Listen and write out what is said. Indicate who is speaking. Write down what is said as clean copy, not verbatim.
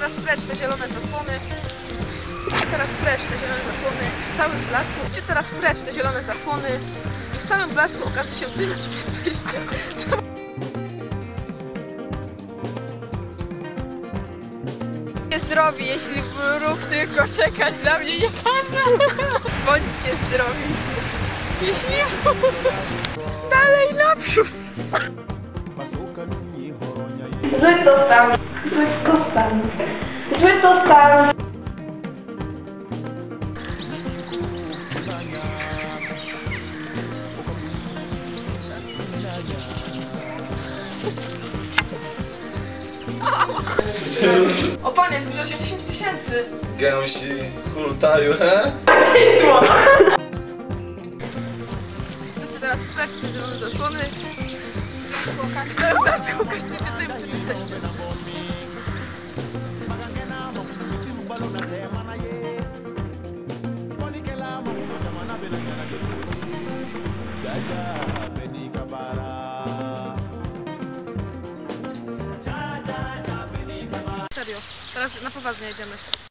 Speaker 1: teraz precz te zielone zasłony. Idźcie teraz precz te zielone zasłony i w całym blasku. Idźcie teraz precz te zielone zasłony i w całym blasku okaże się tym, czym jesteście. Zdrowi, jeśli wróg tylko czekać na mnie nie może. Bądźcie zdrowi, jeśli wróg dalej naprzód.
Speaker 2: Zły to stan, zły to stan, zły to stan.
Speaker 1: O panie, zbliża się 10 000.
Speaker 3: Gęsi hultaju, he?
Speaker 1: Idźcie teraz precz te zielone zasłony. W całym blasku okażcie się tym, czym jesteście. Serio, teraz na poważnie jedziemy.